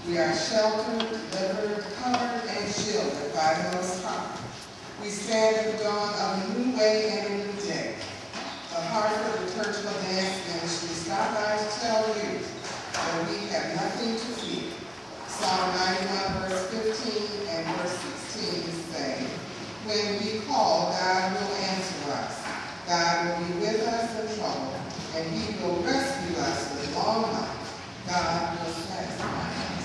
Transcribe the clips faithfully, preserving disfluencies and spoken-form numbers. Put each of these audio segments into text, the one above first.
We are sheltered, delivered, covered, and shielded by the Most High. We stand at the dawn of a new way and a new day. The Hartford Liturgical Dance Ministry stop by to tell you that we have nothing to fear. Psalm ninety-one, verse fifteen and verse sixteen say, when we call, God will answer us. God will be with us in trouble, and he will rescue us with long life. God will satisfy us.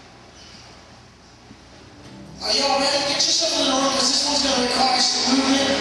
Are y'all ready? Get yourself in the room because this one's going to require some movement.